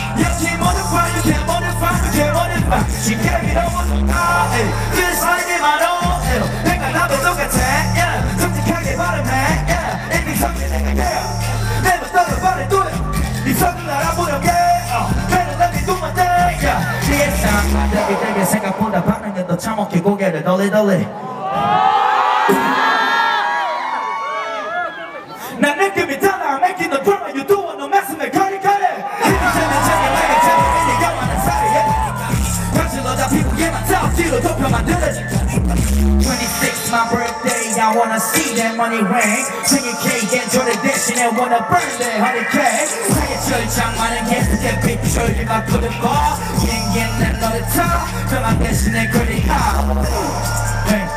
역시 modify, you can't modify, you can't modify. She gave me the one, just like it, my own. 내가 나도 똑같아, yeah. 솔직하게 발음해, yeah. 이미 성질 내가 care. Never thought about it, do it. 네 성을 알아보려게, 배는 난 눈만 돼, yeah. 네 예상, 되게 생각보다 반응은 더 참혹해 고개를 돌리. 난 느낌이 달라, making the drama, you doing no messing with Cardi. 힘이 세면 제게 내게 재미있는 영화는 사리해. 현실로 잡히고 얘만 싸움지로 좁혀 만들어지. 26, my birthday, I wanna see that money rain. 생일 케이크 and 조리 대신에 wanna burn that 100K. 사계절 장만은 예쁘게 비춰지 막 푸른 거. 난 너를 타, 그만 대신에 그리 하.